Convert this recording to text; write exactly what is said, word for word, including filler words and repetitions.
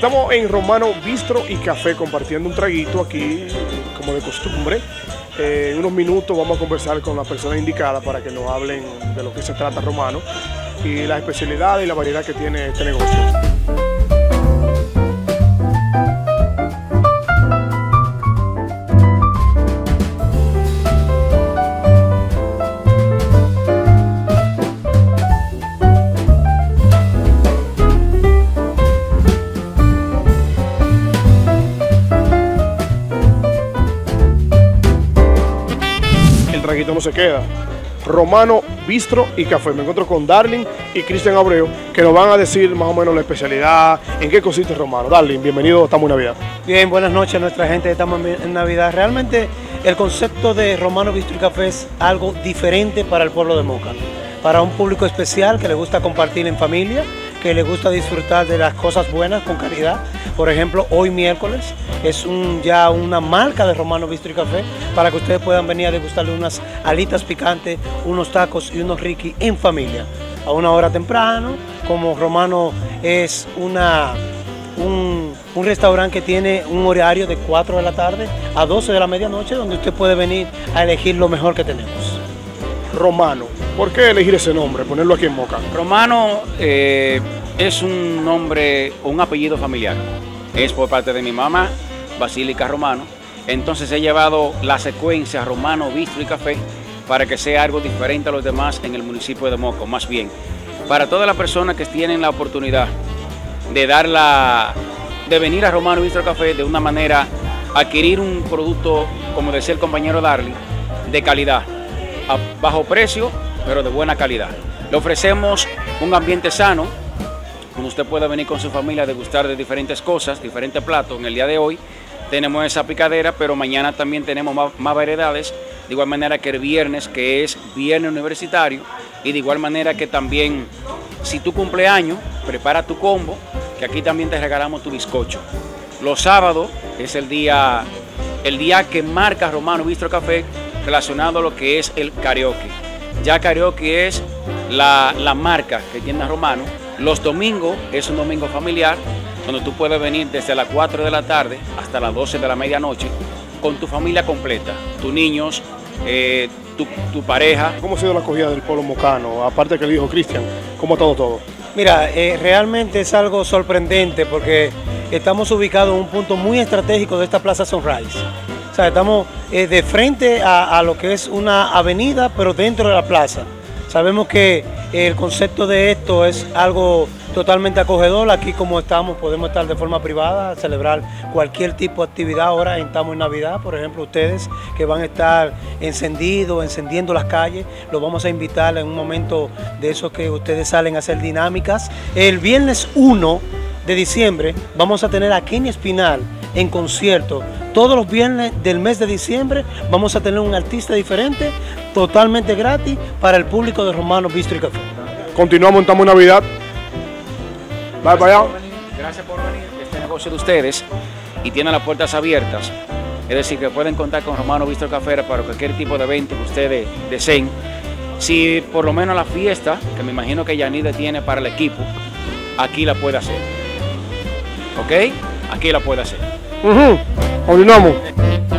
Estamos en Romano Bistro y Café compartiendo un traguito aquí, como de costumbre. Eh, en unos minutos vamos a conversar con la persona indicada para que nos hablen de lo que se trata Romano y las especialidades y la variedad que tiene este negocio. El traguito no se queda. Romano Bistro y Café. Me encuentro con Darling y Cristian Abreu, que nos van a decir más o menos la especialidad, en qué consiste Romano. Darling, bienvenido, estamos en Navidad. Bien, buenas noches a nuestra gente, estamos en Navidad. Realmente el concepto de Romano Bistro y Café es algo diferente para el pueblo de Moca, para un público especial que le gusta compartir en familia, que le gusta disfrutar de las cosas buenas con calidad. Por ejemplo, hoy miércoles es un, ya una marca de Romano Bistro y Café para que ustedes puedan venir a degustarle unas alitas picantes, unos tacos y unos riquis en familia, a una hora temprano. Como Romano es una, un, un restaurante que tiene un horario de cuatro de la tarde a doce de la medianoche, donde usted puede venir a elegir lo mejor que tenemos. Romano, ¿por qué elegir ese nombre, ponerlo aquí en Moca? Romano eh, es un nombre, un apellido familiar. Es por parte de mi mamá, Basílica Romano. Entonces he llevado la secuencia Romano Bistro y Café para que sea algo diferente a los demás en el municipio de Moca. Más bien, para todas las personas que tienen la oportunidad de dar la, de venir a Romano Bistro y Café de una manera, adquirir un producto, como decía el compañero Darling, de calidad, a bajo precio, pero de buena calidad. Le ofrecemos un ambiente sano, donde usted pueda venir con su familia a degustar de diferentes cosas, diferentes platos. En el día de hoy tenemos esa picadera, pero mañana también tenemos más, más variedades, de igual manera que el viernes, que es viernes universitario, y de igual manera que también, si tu cumpleaños, prepara tu combo, que aquí también te regalamos tu bizcocho. Los sábados es el día, el día que marca Romano Bistro Café relacionado a lo que es el karaoke. Ya karaoke es la, la marca que tiene Romano. Los domingos es un domingo familiar, donde tú puedes venir desde las cuatro de la tarde hasta las doce de la medianoche con tu familia completa, tus niños, eh, tu, tu pareja. ¿Cómo ha sido la acogida del pueblo mocano? Aparte que le dijo Cristian, ¿cómo ha estado todo? Mira, eh, realmente es algo sorprendente porque estamos ubicados en un punto muy estratégico de esta Plaza Sunrise. O sea, estamos eh, de frente a, a lo que es una avenida, pero dentro de la plaza. Sabemos que el concepto de esto es algo totalmente acogedor. Aquí, como estamos, podemos estar de forma privada, celebrar cualquier tipo de actividad. Ahora estamos en Navidad, por ejemplo, ustedes que van a estar encendidos, encendiendo las calles, los vamos a invitar en un momento de esos que ustedes salen a hacer dinámicas. El viernes uno de diciembre vamos a tener a Kenny Espinal en concierto. Todos los viernes del mes de diciembre vamos a tener un artista diferente, totalmente gratis para el público de Romano Bistro y Café. Continuamos, estamos en Navidad. Bye, Gracias, vaya. por venir, gracias por venir. Este negocio de ustedes y tiene las puertas abiertas. Es decir, que pueden contar con Romano Bistro Café para cualquier tipo de evento que ustedes deseen. Si por lo menos la fiesta, que me imagino que Yanide tiene para el equipo, aquí la puede hacer. ¿Ok? Aquí la puede hacer. Uh-huh. Continuamos.